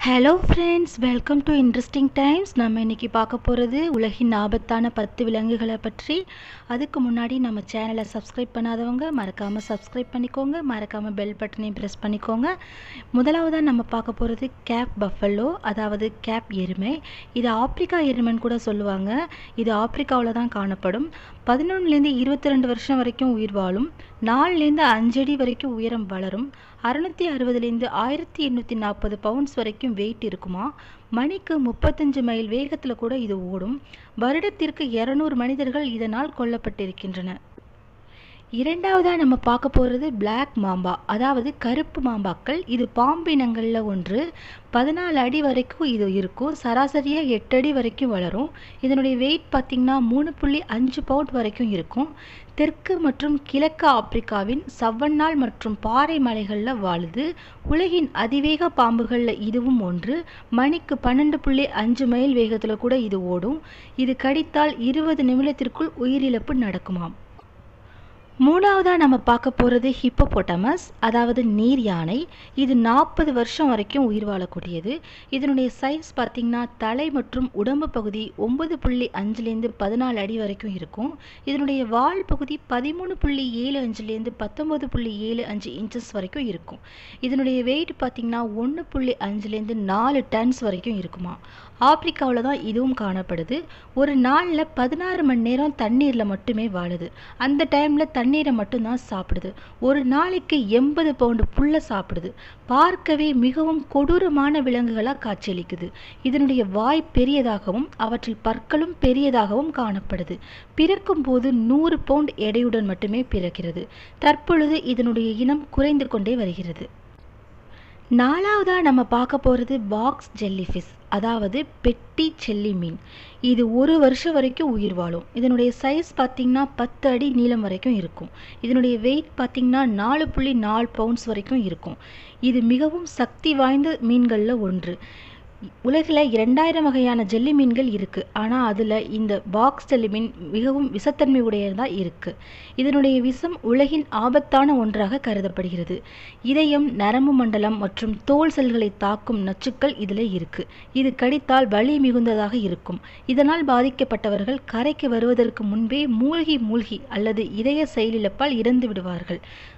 Hello friends, welcome to interesting times. நம்ம இன்றைக்கி பார்க்க போகிறது உலகின் ஆபத்தான 10 விலங்குகளை பற்றி. அதுக்கு முன்னாடி நம்ம சேனலை சப்ஸ்கிரைப் பண்ணாதவங்க மறக்காமல் சப்ஸ்கிரைப் பண்ணிக்கோங்க, மறக்காமல் பெல் பட்டனையும் ப்ரெஸ் பண்ணிக்கோங்க. முதலாவதாக நம்ம பார்க்க போகிறது கேப் பஃபலோ, அதாவது கேப் எருமை. இது ஆப்பிரிக்கா எருமைன்னு கூட சொல்லுவாங்க. இது ஆப்பிரிக்காவில் தான் காணப்படும். 11லேருந்து 22 வருஷம் வரைக்கும் உயிர் வாழும். 4லேருந்து 5 அடி வரைக்கும் உயரம் வளரும். 660லேருந்து 1840 பவுண்ட்ஸ் வரைக்கும் வெயிட் இருக்குமா. மணிக்கு 35 மைல் வேகத்தில் கூட இது ஓடும். வருடத்திற்கு 200 மனிதர்கள் இதனால் கொல்லப்பட்டிருக்கின்றனர். இரண்டாவதாக நம்ம பார்க்க போகிறது பிளாக் மாம்பா, அதாவது கருப்பு மாம்பாக்கள். இது பாம்பினங்களில் ஒன்று. 14 அடி வரைக்கும் இது இருக்கும். சராசரியாக 8 அடி வரைக்கும் வளரும். இதனுடைய வெயிட் பார்த்திங்கன்னா 3.5 பவுண்ட் வரைக்கும் இருக்கும். தெற்கு மற்றும் கிழக்கு ஆப்பிரிக்காவின் சவ்வன்னாள் மற்றும் பாறை மலைகளில் வாழுது. உலகின் அதிவேக பாம்புகளில் இதுவும் ஒன்று. மணிக்கு 12.5 மைல் வேகத்தில் கூட இது ஓடும். இது கடித்தால் 20 நிமிடத்திற்குள் உயிரிழப்பு நடக்குமாம். மூணாவதாக நம்ம பார்க்க போகிறது ஹிப்போபோட்டமஸ், அதாவது நீர் யானை. இது 40 வருஷம் வரைக்கும் உயிர் வாழக்கூடியது. இதனுடைய சைஸ் பார்த்திங்கன்னா தலை மற்றும் உடம்பு பகுதி 9.5லேருந்து 14 அடி வரைக்கும் இருக்கும். இதனுடைய வால் பகுதி 13.75லேருந்து 19.75 இன்ச்சஸ் வரைக்கும் இருக்கும். இதனுடைய வெயிட் பார்த்திங்கன்னா 1.5லேருந்து 4 டன்ஸ் வரைக்கும் இருக்குமா. ஆப்பிரிக்காவில் தான் இதுவும் காணப்படுது. ஒரு நாளில் 16 மணி நேரம் தண்ணீரில் மட்டுமே வாழுது. அந்த டைமில் தண்ணீரை மட்டும்தான் சாப்பிடுது. ஒரு நாளைக்கு 80 பவுண்டு புல்லை சாப்பிடுது. பார்க்கவே மிகவும் கொடூரமான விலங்குகளாக காட்சியளிக்குது. இதனுடைய வாய் பெரியதாகவும் அவற்றில் பற்களும் பெரியதாகவும் காணப்படுது. பிறக்கும் போது 100 பவுண்ட் எடையுடன் மட்டுமே பிறக்கிறது. தற்பொழுது இதனுடைய இனம் குறைந்து கொண்டே வருகிறது. நாலாவதாக நம்ம பார்க்க போகிறது பாக்ஸ் ஜெல்லிஃபிஷ், அதாவது பெட்டி செல்லி மீன். இது 1 வருஷம் வரைக்கும் உயிர் வாழும். இதனுடைய சைஸ் பார்த்திங்கன்னா 10 அடி நீளம் வரைக்கும் இருக்கும். இதனுடைய வெயிட் பார்த்திங்கன்னா 4.4 பவுண்ட்ஸ் வரைக்கும் இருக்கும். இது மிகவும் சக்தி வாய்ந்த மீன்களில் ஒன்று. உலகில் 2000 வகையான ஜெல்லி மீன்கள் இருக்குது. ஆனால் அதில் இந்த பாக்ஸ் ஜெல்லி மீன் மிகவும் விஷத்தன்மை உடையதாக இருக்குது. இதனுடைய விஷம் உலகின் ஆபத்தான ஒன்றாக கருதப்படுகிறது. இதயம், நரம்பு மண்டலம் மற்றும் தோல் செல்களை தாக்கும் நச்சுக்கள் இதில் இருக்குது. இது கடித்தால் வலி மிகுந்ததாக இருக்கும். இதனால் பாதிக்கப்பட்டவர்கள் கரைக்கு வருவதற்கு முன்பே மூழ்கி அல்லது இதய செயலிழப்பால் இறந்து விடுவார்கள்.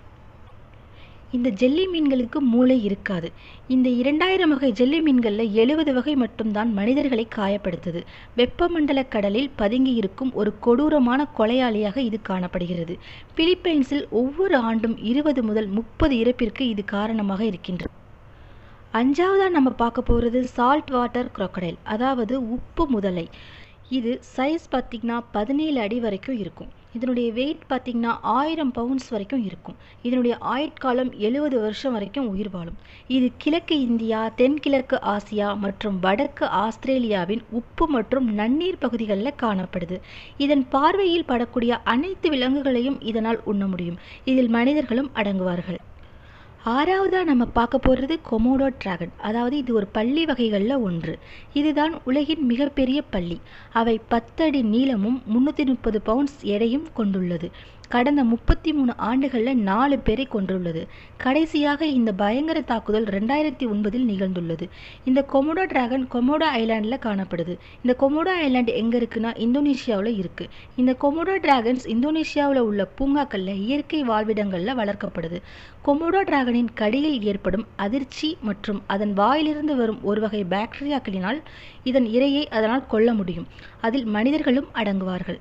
இந்த ஜெல்லி மீன்களுக்கு மூளை இருக்காது. இந்த 2000 வகை ஜெல்லி மீன்களில் 70 வகை மட்டும்தான் மனிதர்களை காயப்படுத்துது. வெப்பமண்டல கடலில் பதுங்கி இருக்கும் ஒரு கொடூரமான கொலையாளியாக இது காணப்படுகிறது. பிலிப்பைன்ஸில் ஒவ்வொரு ஆண்டும் 20 முதல் 30 இறப்பிற்கு இது காரணமாக இருக்கின்றது. அஞ்சாவதாக நம்ம பார்க்க போகிறது சால்ட் வாட்டர் crocodile, அதாவது உப்பு முதலை. இது சைஸ் பார்த்திங்கன்னா 17 அடி வரைக்கும் இருக்கும். இதனுடைய வெயிட் பார்த்திங்கன்னா 1000 பவுண்ட்ஸ் வரைக்கும் இருக்கும். இதனுடைய ஆயுட்காலம் 70 வருஷம் வரைக்கும் உயிர் வாழும். இது கிழக்கு இந்தியா, தென்கிழக்கு ஆசியா மற்றும் வடக்கு ஆஸ்திரேலியாவின் உப்பு மற்றும் நன்னீர் பகுதிகளில் காணப்படுது. இதன் பார்வையில் படக்கூடிய அனைத்து விலங்குகளையும் இதனால் உண்ண முடியும். இதில் மனிதர்களும் அடங்குவார்கள். ஆறாவதாக நம்ம பார்க்க போகிறது கொமோடோ டிராகன், அதாவது இது ஒரு பல்லி வகைகளில் ஒன்று. இதுதான் உலகின் மிகப்பெரிய பல்லி. அவை 10 அடி நீளமும் 330 பவுண்ட்ஸ் எடையும் கொண்டுள்ளது. கடந்த 33 ஆண்டுகளில் 4 பேரை கொன்றுள்ளது. கடைசியாக இந்த பயங்கர தாக்குதல் 2009இல் நிகழ்ந்துள்ளது. இந்த கொமோடோ டிராகன் கொமோடோ ஐலாண்டில் காணப்படுது. இந்த கொமோடோ ஐலாண்டு எங்கே இருக்குன்னா இந்தோனேஷியாவில் இருக்குது. இந்த கொமோடோ டிராகன்ஸ் இந்தோனேஷியாவில் உள்ள பூங்காக்களில் இயற்கை வாழ்விடங்களில் வளர்க்கப்படுது. கொமோடோ டிராகனின் கடியில் ஏற்படும் அதிர்ச்சி மற்றும் அதன் வாயிலிருந்து வரும் ஒரு வகை பாக்டீரியாக்களினால் இதன் இரையை அதனால் கொல்ல முடியும். அதில் மனிதர்களும் அடங்குவார்கள்.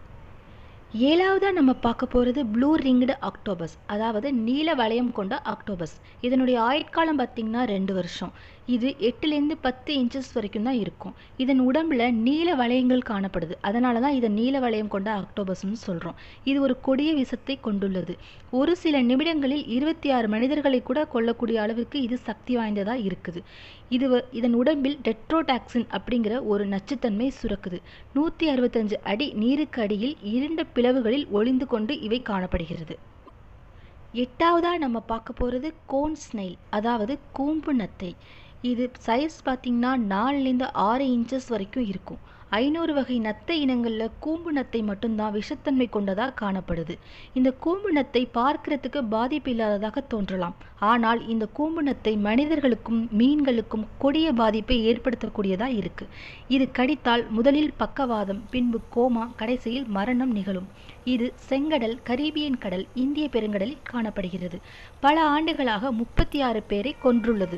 ஏழாவதாக நம்ம பார்க்க போகிறது ப்ளூ ரிங்டு ஆக்டோபஸ், அதாவது நீல வளையம் கொண்ட ஆக்டோபஸ். இதனுடைய ஆயுட்காலம் பார்த்திங்கன்னா 2 வருஷம். இது 8லேருந்து 10 இன்ச்சஸ் வரைக்கும் தான் இருக்கும். இதன் உடம்பில் நீல வளையங்கள் காணப்படுது. அதனால தான் இதை நீல வளையம் கொண்ட ஆக்டோபஸ்ன்னு சொல்கிறோம். இது ஒரு கொடிய விஷத்தை கொண்டுள்ளது. ஒரு சில நிமிடங்களில் 26 மனிதர்களை கூட கொல்லக்கூடிய அளவுக்கு இது சக்தி வாய்ந்ததாக இருக்குது. இதன் உடம்பில் டெட்ரோடாக்சின் அப்படிங்கிற ஒரு நச்சுத்தன்மை சுரக்குது. 165 அடி நீருக்கு அடியில் இருண்ட பிளவுகளில் ஒளிந்து கொண்டு இவை காணப்படுகிறது. எட்டாவதாக நம்ம பார்க்க போகிறது கோன் ஸ்னைல், அதாவது கூம்பு நத்தை. இது சைஸ் பார்த்திங்கன்னா 4லேருந்து 6 இன்ச்சஸ் வரைக்கும் இருக்கும். 500 வகை நத்தை இனங்களில் கூம்பு நத்தை மட்டும்தான் விஷத்தன்மை கொண்டதாக காணப்படுது. இந்த கூம்பு நத்தை பார்க்கறதுக்கு பாதிப்பு இல்லாததாக தோன்றலாம். ஆனால் இந்த கூம்பு நத்தை மனிதர்களுக்கும் மீன்களுக்கும் கொடிய பாதிப்பை ஏற்படுத்தக்கூடியதாக இருக்கு. இது கடித்தால் முதலில் பக்கவாதம், பின்பு கோமா, கடைசியில் மரணம் நிகழும். இது செங்கடல், கரீபியன் கடல், இந்திய பெருங்கடலில் காணப்படுகிறது. பல ஆண்டுகளாக 36 பேரை கொன்றுள்ளது.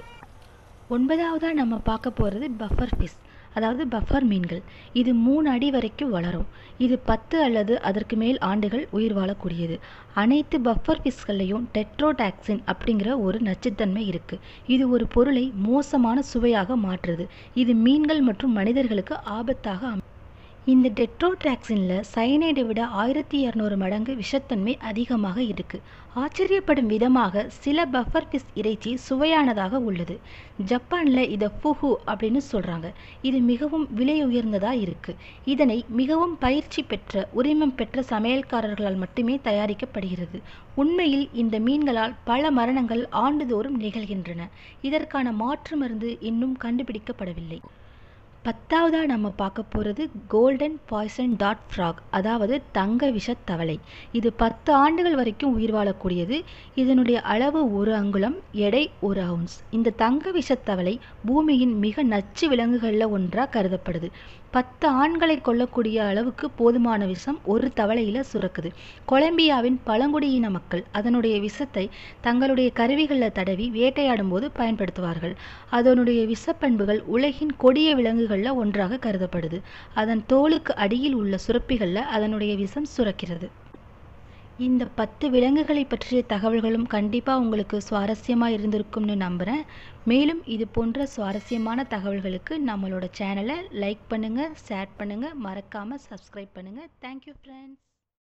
9வதா நம்ம பார்க்க போகிறது பஃபர் ஃபிஷ், அதாவது பஃபர் மீன்கள். இது 3 அடி வரைக்கும் வளரும். இது 10 அல்லது அதற்கு மேல் ஆண்டுகள் உயிர் வாழக்கூடியது. அனைத்து பஃபர் ஃபிஷ்கள்லையும் டெட்ரோடாக்சின் அப்படிங்கிற ஒரு நச்சுத்தன்மை இருக்கு. இது ஒரு பொருளை மோசமான சுவையாக மாற்றுது. இது மீன்கள் மற்றும் மனிதர்களுக்கு ஆபத்தாக இந்த டெட்ரோடாக்சினில் சயனைடை விட 1200 மடங்கு விஷத்தன்மை அதிகமாக இருக்கு. ஆச்சரியப்படும் விதமாக சில பஃபர் ஃபிஷ் இறைச்சி சுவையானதாக உள்ளது. ஜப்பானில் இதை ஃபுஹு அப்படின்னு சொல்கிறாங்க. இது மிகவும் விலை உயர்ந்ததாக இருக்கு. இதனை மிகவும் பயிற்சி பெற்ற, உரிமம் பெற்ற சமையல்காரர்களால் மட்டுமே தயாரிக்கப்படுகிறது. உண்மையில் இந்த மீன்களால் பல மரணங்கள் ஆண்டுதோறும் நிகழ்கின்றன. இதற்கான மாற்று மருந்து இன்னும் கண்டுபிடிக்கப்படவில்லை. 10வதா நம்ம பார்க்க போகிறது கோல்டன் பாய்சன் டாட் ஃப்ராக், அதாவது தங்க விஷத் தவளை. இது 10 ஆண்டுகள் வரைக்கும் உயிர் வாழக்கூடியது. இதனுடைய அளவு 1 அங்குலம், எடை 1 அவுன்ஸ். இந்த தங்க விஷத் தவளை பூமியின் மிக நச்சு விலங்குகளில் ஒன்றாக கருதப்படுது. 10 ஆண்களை கொல்லக்கூடிய அளவுக்கு போதுமான விஷம் ஒரு தவளையில் சுரக்குது. கொலம்பியாவின் பழங்குடியின மக்கள் அதனுடைய விஷத்தை தங்களுடைய கருவிகளில் தடவி வேட்டையாடும் போது பயன்படுத்துவார்கள். அதனுடைய விஷப்பண்புகள் உலகின் கொடிய விலங்குகளில் ஒன்றாக கருதப்படுது. அதன் தோலுக்கு அடியில் உள்ள சுரப்பிகளில் அதனுடைய விஷம் சுரக்கிறது. இந்த 10 விலங்குகளை பற்றிய தகவல்களும் கண்டிப்பாக உங்களுக்கு சுவாரஸ்யமாக இருந்திருக்கும்னு நம்புகிறேன். மேலும் இது போன்ற சுவாரஸ்யமான தகவல்களுக்கு நம்மளோட சேனலை லைக் பண்ணுங்கள், ஷேர் பண்ணுங்கள், மறக்காமல் சப்ஸ்கிரைப் பண்ணுங்கள். Thank you friends.